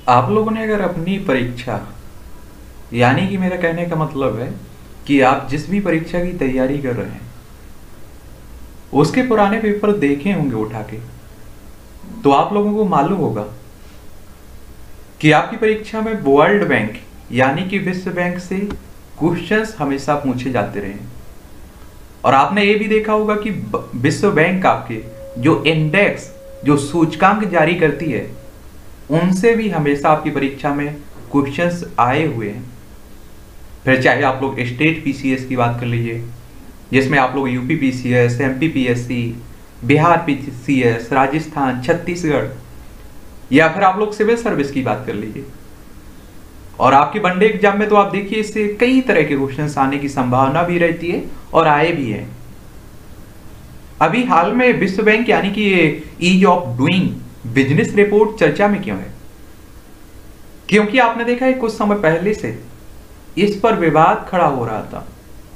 आप लोगों ने अगर अपनी परीक्षा, यानी कि मेरा कहने का मतलब है कि आप जिस भी परीक्षा की तैयारी कर रहे हैं उसके पुराने पेपर देखे होंगे उठा के, तो आप लोगों को मालूम होगा कि आपकी परीक्षा में वर्ल्ड बैंक यानी कि विश्व बैंक से क्वेश्चंस हमेशा पूछे जाते रहे हैं। और आपने ये भी देखा होगा कि विश्व बैंक आपके जो इंडेक्स, जो सूचकांक जारी करती है, उनसे भी हमेशा आपकी परीक्षा में क्वेश्चंस आए हुए हैं। फिर चाहे आप लोग स्टेट पीसीएस की बात कर लीजिए, जिसमें आप लोग UP PCS, MP PSC, Bihar PCS, Rajasthan, Chhattisgarh, या फिर आप लोग सिविल सर्विस की बात कर लीजिए। और आपके वनडे एग्जाम में तो आप देखिए इससे कई तरह के क्वेश्चंस आने की संभावना भी रहती है और आए भी हैं। अभी हाल में विश्व बैंक यानी कि ease of doing business report चर्चा में क्यों है? क्योंकि आपने देखा है कुछ समय पहले से इस पर विवाद खड़ा हो रहा था।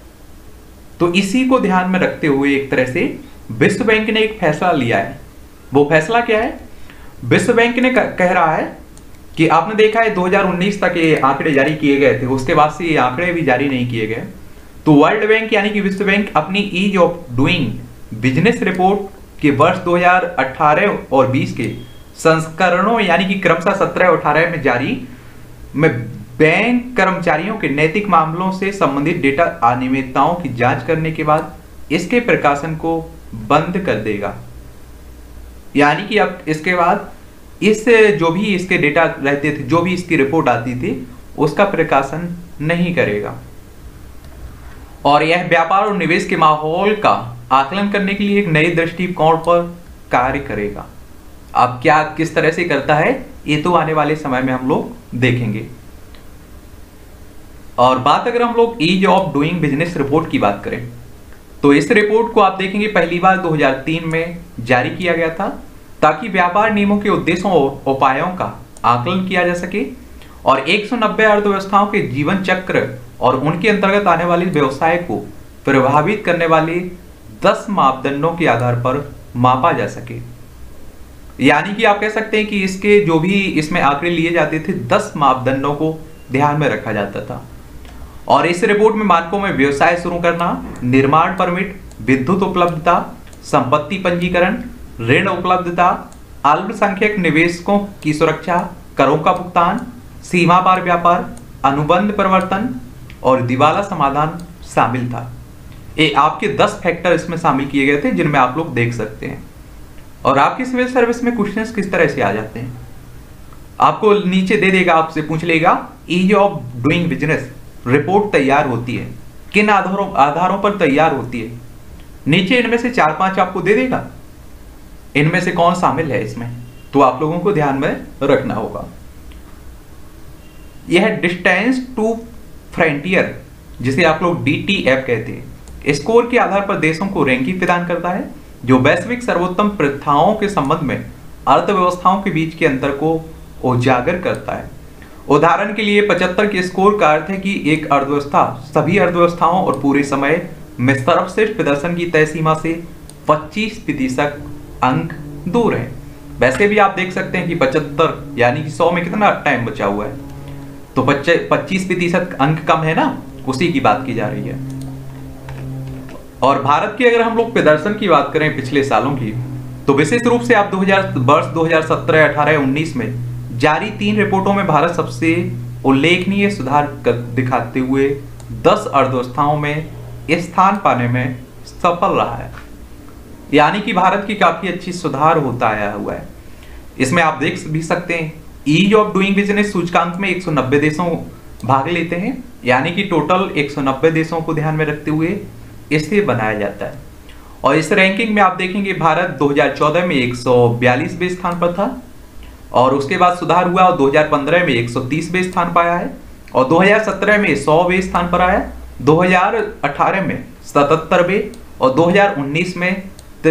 तो इसी को ध्यान में रखते हुए एक तरह से विश्व बैंक ने एक फैसला लिया है। वो फैसला क्या है? विश्व बैंक ने कह रहा है कि आपने देखा है 2019 तक ये आंकड़े जारी किए गए थे, उसके बाद से ये आंकड़े भी जारी नहीं किए गए। तो वर्ल्ड बैंक यानी कि विश्व बैंक अपनी ease of doing business report के वर्ष 2018 और 20 के संस्करणों यानी कि क्रमशः 17 और 18 में जारी में बैंक कर्मचारियों के नैतिक मामलों से संबंधित डेटा अनियमितताओं की जांच करने के बाद इसके प्रकाशन को बंद कर देगा। यानी कि अब इसके बाद इस जो भी इसके डेटा रहते थे, जो भी इसकी रिपोर्ट आती थी, उसका प्रकाशन नहीं करेगा। और यह व्यापार और निवेश के माहौल का आकलन करने के लिए एक नए दृष्टिकोण पर कार्य करेगा। अब क्या किस तरह से करता है ये तो आने वाले समय में हम लोग देखेंगे। और बात अगर हम लोग ease of doing business report की बात करें तो इस रिपोर्ट को आप देखेंगे पहली बार 2003 में जारी किया गया था, ताकि व्यापार नियमों के उद्देश्यों और उपायों का आकलन किया जा सके और 190 अर्थव्यवस्थाओं के जीवन चक्र और उनके अंतर्गत आने वाले व्यवसाय को प्रभावित करने वाले 10 मापदंडों के आधार पर मापा जा सके। यानी कि आप कह सकते हैं कि इसके जो भी इसमें आंकड़े लिए जाते थे 10 मापदंडों को ध्यान में रखा जाता था। और इस रिपोर्ट में मानकों में व्यवसाय शुरू करना, निर्माण परमिट, विद्युत उपलब्धता, संपत्ति पंजीकरण, ऋण उपलब्धता, अल्पसंख्यक निवेशकों की सुरक्षा, करों का भुगतान, सीमा पार व्यापार, अनुबंध परिवर्तन और दिवाला समाधान शामिल था। ये आपके 10 फैक्टर इसमें शामिल किए गए थे जिनमें आप लोग देख सकते हैं। और आपकी सिविल सर्विस में क्वेश्चंस किस तरह से आ जाते हैं, आपको नीचे दे देगा, आपसे पूछ लेगा ease of doing business report तैयार होती है, किन आधारों पर तैयार होती है। नीचे इनमें से 4-5 आपको दे देगा, इनमें से कौन शामिल है इसमें, तो आप लोगों को ध्यान में रखना होगा। यह डिस्टेंस टू फ्रंटियर, जिसे आप लोग DTF कहते हैं, स्कोर के आधार पर देशों को रैंकिंग प्रदान करता है, जो वैश्विक सर्वोत्तम प्रथाओं के संबंध में अर्थव्यवस्थाओं के बीच के अंतर को उजागर करता है। उदाहरण के लिए 75 के स्कोर का अर्थ है कि एक अर्थव्यवस्था सभी अर्थव्यवस्थाओं और पूरे समय में सर्वश्रेष्ठ प्रदर्शन की तय सीमा से 25% अंक दूर है। वैसे भी आप देख सकते हैं कि 75 यानी कि 100 में कितना टाइम बचा हुआ है, तो 25% अंक कम है ना, उसी की बात की जा रही है। और भारत की अगर हम लोग प्रदर्शन की बात करें पिछले सालों की, तो विशेष रूप से आप वर्ष 2017, 18, 19 में जारी 3 रिपोर्टों में भारत सबसे उल्लेखनीय सुधार दिखाते हुए 10 अर्थव्यवस्थाओं में स्थान पाने में सफल रहा है। यानी कि भारत की काफी अच्छी सुधार होता आया हुआ है। इसमें आप देख भी सकते हैं ईज ऑफ डूइंग बिजनेस सूचकांक में 190 देशों भाग लेते हैं, यानी कि टोटल 190 देशों को ध्यान में रखते हुए इसे बनाया जाता है। और इस रैंकिंग में आप देखेंगे भारत 2014 में 142वें स्थान पर था, और उसके बाद सुधार हुआ और 2015 में 130वें स्थान पाया है, और 2017 में 100वें स्थान पर आया, 2018 में 77वें और 2019 में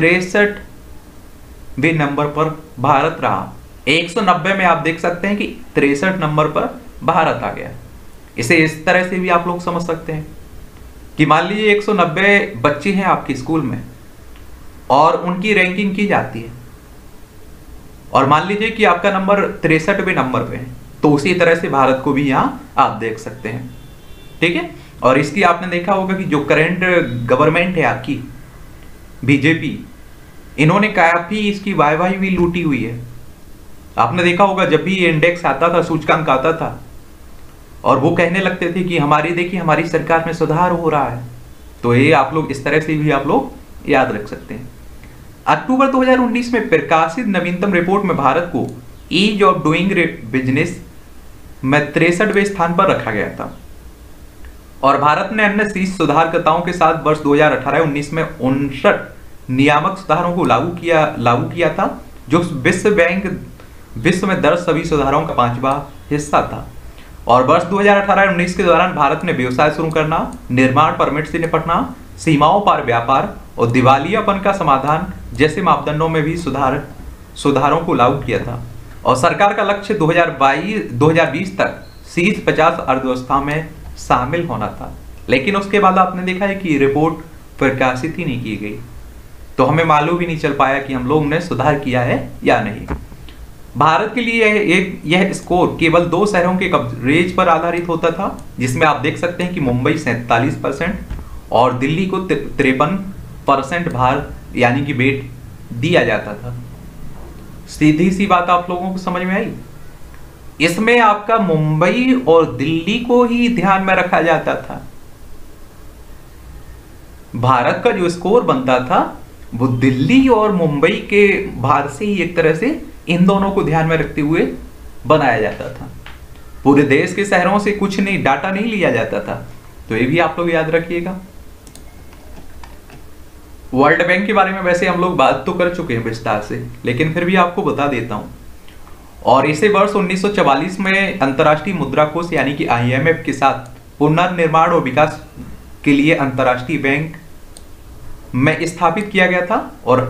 63वें नंबर पर भारत रहा। 190 में आप देख सकते हैं कि 63 नंबर पर भारत आ गया। इसे इस तरह से भी आप लोग समझ सकते हैं कि मान लीजिए 190 बच्चे हैं आपके स्कूल में और उनकी रैंकिंग की जाती है, और मान लीजिए कि आपका नंबर 63वें नंबर पे है, तो उसी तरह से भारत को भी यहाँ आप देख सकते हैं। ठीक है, और इसकी आपने देखा होगा कि जो करंट गवर्नमेंट है आपकी बीजेपी, इन्होंने काफी इसकी वाहवाही भी लूटी हुई है। आपने देखा होगा जब भी ये इंडेक्स आता था, सूचकांक आता था, और वो कहने लगते थे कि हमारी देखिए हमारी सरकार में सुधार हो रहा है। तो ये आप लोग इस तरह से भी आप लोग याद रख सकते हैं। अक्टूबर 2019 में प्रकाशित नवीनतम रिपोर्ट में भारत को ईज ऑफ डूइंग बिजनेस में 63वें स्थान पर रखा गया था, और भारत ने अन्य शीर्ष सुधारकर्ताओं के साथ वर्ष 2018-19 में 59 नियामक सुधारों को लागू किया था, जो विश्व बैंक विश्व में दर्ज सभी सुधारों का 5वां हिस्सा था। और वर्ष 2018-19 के दौरान भारत ने व्यवसाय शुरू करना, निर्माण परमिट से निपटना, सीमाओं पार व्यापार और दिवालियापन का समाधान जैसे मापदंडों में भी सुधारों को लागू किया था। और सरकार का लक्ष्य 2020 तक शीर्ष 50 अर्थव्यवस्था में शामिल होना था, लेकिन उसके बाद आपने देखा है कि रिपोर्ट प्रकाशित ही नहीं की गई, तो हमें मालूम ही नहीं चल पाया कि हम लोगों ने सुधार किया है या नहीं। भारत के लिए यह स्कोर केवल 2 शहरों के कवरेज पर आधारित होता था, जिसमें आप देख सकते हैं कि मुंबई 47% और दिल्ली को 53% भार यानी कि वेट दिया जाता था। सीधी सी बात आप लोगों को समझ में आई? इसमें आपका मुंबई और दिल्ली को ही ध्यान में रखा जाता था। भारत का जो स्कोर बनता था वो दिल्ली और मुंबई के भार से ही एक तरह से इन दोनों को ध्यान में रखते हुए बनाया जाता था। पूरे देश के शहरों से कुछ नहीं, डाटा नहीं लिया जाता था। तो ये भी आप लोग याद रखिएगा। वर्ल्ड बैंक के बारे में वैसे हम लोग बात तो कर चुके हैं विस्तार से, लेकिन फिर भी आपको बता देता हूं। और इसे वर्ष 1944 में अंतर्राष्ट्रीय मुद्रा कोष यानी कि IMF के साथ पुनर्निर्माण और विकास के लिए अंतर्राष्ट्रीय बैंक में स्थापित किया गया था, और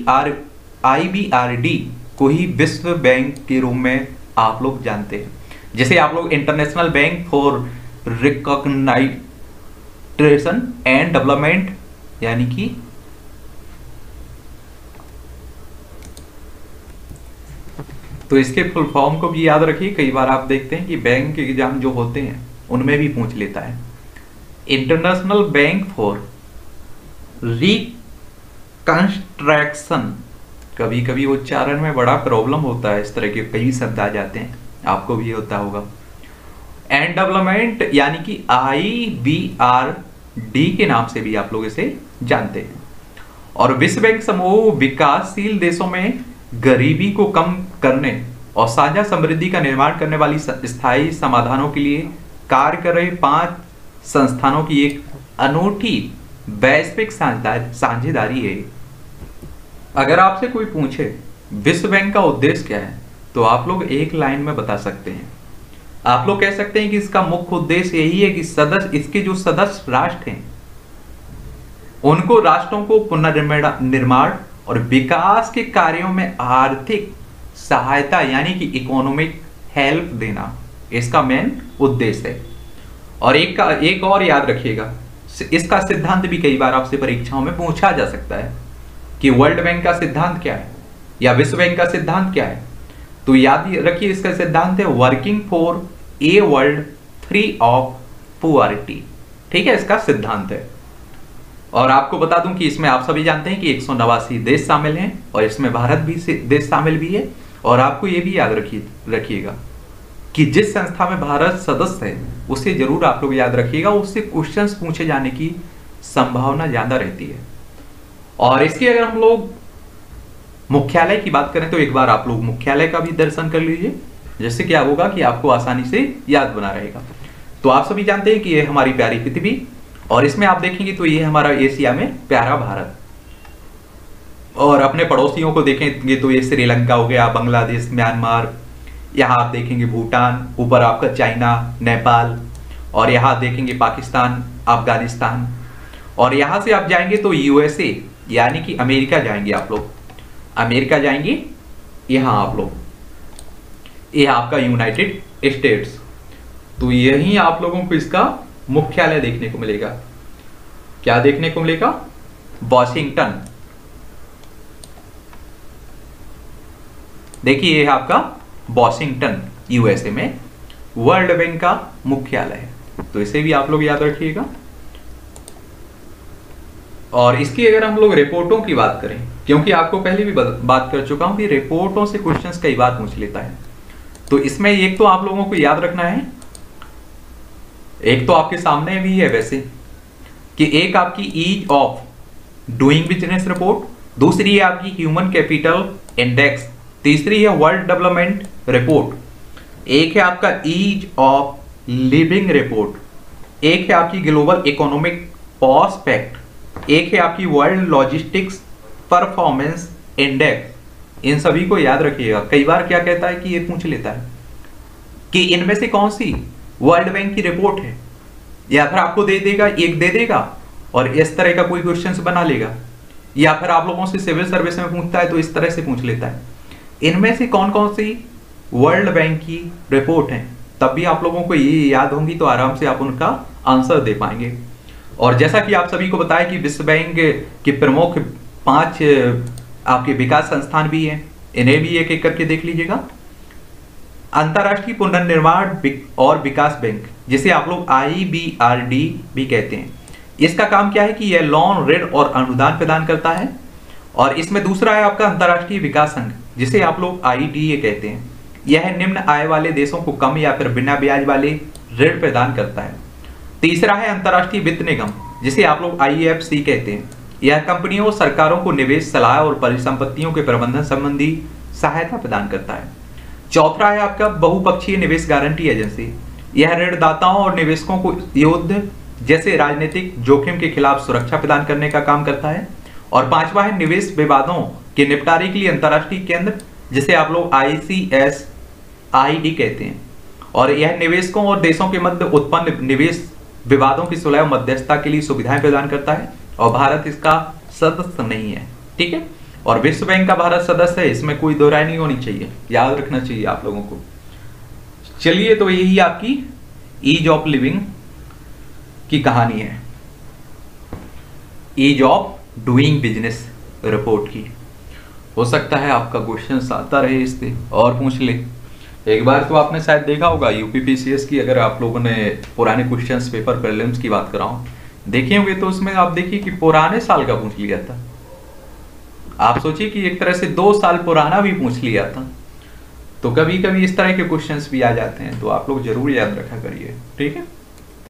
IBRD को ही विश्व बैंक के रूप में आप लोग जानते हैं। जैसे आप लोग international bank for recognization and development यानी कि तो इसके फुल फॉर्म को भी याद रखिए। कई बार आप देखते हैं कि बैंक के एग्जाम जो होते हैं उनमें भी पूछ लेता है। इंटरनेशनल बैंक फॉर रिकंस्ट्रक्शन, कभी कभी उच्चारण में बड़ा प्रॉब्लम होता है, इस तरह के कई शब्द आ जाते हैं, आपको भी होता होगा। एंड डेवलपमेंट यानी कि IBRD के नाम से भी आप लोग इसे जानते हैं। और विश्व बैंक समूह विकासशील देशों में गरीबी को कम करने और साझा समृद्धि का निर्माण करने वाली स्थायी समाधानों के लिए कार्य कर रहे 5 संस्थानों की एक अनूठी वैश्विक साझेदारी है। अगर आपसे कोई पूछे विश्व बैंक का उद्देश्य क्या है, तो आप लोग एक लाइन में बता सकते हैं। आप लोग कह सकते हैं कि इसका मुख्य उद्देश्य यही है कि इसके जो सदस्य राष्ट्र हैं उनको राष्ट्रों को पुनर्निर्माण और विकास के कार्यों में आर्थिक सहायता यानी कि इकोनॉमिक हेल्प देना इसका मेन उद्देश्य है। और एक और याद रखिएगा, इसका सिद्धांत भी कई बार आपसे परीक्षाओं में पूछा जा सकता है कि वर्ल्ड बैंक का सिद्धांत क्या है या विश्व बैंक का सिद्धांत क्या है। तो याद रखिए, इसका सिद्धांत है working for a world free of poverty. ठीक है, इसका सिद्धांत है। और आपको बता दूं कि इसमें आप सभी जानते हैं कि 189 देश शामिल हैं, और इसमें भारत भी देश शामिल भी है। और आपको ये भी याद रखिएगा कि जिस संस्था में भारत सदस्य है उसे जरूर आप लोग याद रखिएगा, उससे क्वेश्चंस पूछे जाने की संभावना ज्यादा रहती है। और इसके अगर हम लोग मुख्यालय की बात करें तो एक बार आप लोग मुख्यालय का भी दर्शन कर लीजिए, जिससे क्या होगा कि आपको आसानी से याद बना रहेगा। तो आप सभी जानते हैं कि ये हमारी प्यारी पृथ्वी, और इसमें आप देखेंगे तो ये हमारा एशिया में प्यारा भारत। और अपने पड़ोसियों को देखेंगे तो ये श्रीलंका हो गया, बांग्लादेश, म्यांमार, यहाँ आप देखेंगे भूटान, ऊपर आपका चाइना, नेपाल, और यहाँ देखेंगे पाकिस्तान, अफगानिस्तान, और यहाँ से आप जाएंगे तो USA यानी कि अमेरिका जाएंगे आप लोग, अमेरिका जाएंगे यहाँ आप लोग, ये आपका यूनाइटेड स्टेट्स। तो यही आप लोगों को इसका मुख्यालय देखने को मिलेगा। क्या देखने को मिलेगा? वॉशिंगटन। देखिए ये है आपका वॉशिंगटन, यूएसए में वर्ल्ड बैंक का मुख्यालय है। तो इसे भी आप लोग याद रखिएगा। और इसकी अगर हम लोग रिपोर्टों की बात करें, क्योंकि आपको पहले भी बात कर चुका हूं कि रिपोर्टों से क्वेश्चंस कई बार पूछ लेता है, तो इसमें एक तो आप लोगों को याद रखना है, एक तो आपके सामने भी है वैसे, कि एक आपकी ease of doing business report, दूसरी है आपकी ह्यूमन कैपिटल इंडेक्स, तीसरी है वर्ल्ड डेवलपमेंट रिपोर्ट, एक है आपका ईज ऑफ लिविंग रिपोर्ट, एक है आपकी ग्लोबल इकोनॉमिक प्रोस्पेक्ट, एक है आपकी वर्ल्ड लॉजिस्टिक्स परफॉर्मेंस इंडेक्स। इन सभी को याद रखिएगा। कई बार क्या कहता है कि ये पूछ लेता है कि इनमें से कौन सी वर्ल्ड बैंक की रिपोर्ट है, या फिर आपको दे देगा, एक दे देगा और इस तरह का कोई क्वेश्चंस बना लेगा, या फिर आप लोगों से सिविल सर्विस में पूछता है तो इस तरह से पूछ लेता है इनमें से कौन कौन सी वर्ल्ड बैंक की रिपोर्ट है। तब भी आप लोगों को ये याद होंगी तो आराम से आप उनका आंसर दे पाएंगे। और जैसा कि आप सभी को बताया कि विश्व बैंक के प्रमुख 5 आपके विकास संस्थान भी हैं, इन्हें भी एक एक करके देख लीजिएगा। अंतरराष्ट्रीय पुनर्निर्माण और विकास बैंक, जिसे आप लोग IBRD भी कहते हैं, इसका काम क्या है कि यह लोन, ऋण और अनुदान प्रदान करता है। और इसमें दूसरा है आपका अंतरराष्ट्रीय विकास संघ, जिसे आप लोग IDA कहते हैं। यह निम्न आय वाले देशों को कम या फिर बिना ब्याज वाले ऋण प्रदान करता है। तीसरा है अंतरराष्ट्रीय वित्त निगम, जिसे आप लोग IFC कहते हैं। यह कंपनियों और सरकारों को निवेश, सलाह और परिसंपत्तियों के प्रबंधन संबंधी सहायता प्रदान करता है। चौथा है आपका बहुपक्षीय निवेश गारंटी एजेंसी। यह ऋणदाताओं और निवेशकों को युद्ध जैसे राजनीतिक जोखिम के खिलाफ सुरक्षा प्रदान करने का काम करता है। और पांचवा है निवेश विवादों के निपटारे के लिए अंतरराष्ट्रीय केंद्र, जिसे आप लोग ICSID कहते हैं। और यह निवेशकों और देशों के मध्य उत्पन्न निवेश विवादों की सुलह मध्यस्थता के लिए सुविधाएं प्रदान करता है। और भारत इसका सदस्य नहीं है, ठीक है। और विश्व बैंक का भारत सदस्य है, इसमें कोई दो राय नहीं होनी चाहिए, याद रखना चाहिए आप लोगों को। चलिए, तो यही आपकी ईज ऑफ लिविंग की कहानी है, ease of doing business report की। हो सकता है आपका क्वेश्चन आता रहे इससे और पूछ ले। एक बार तो आपने शायद देखा होगा UPPCS की, अगर आप लोगों ने पुराने क्वेश्चंस पेपर प्रीलिम्स की बात कराऊं देखे होंगे, तो उसमें आप देखिए कि पुराने साल का पूछ लिया था। आप सोचिए कि एक तरह से 2 साल पुराना भी पूछ लिया था। तो कभी कभी इस तरह के क्वेश्चंस भी आ जाते हैं, तो आप लोग जरूर याद रखा करिए, ठीक है।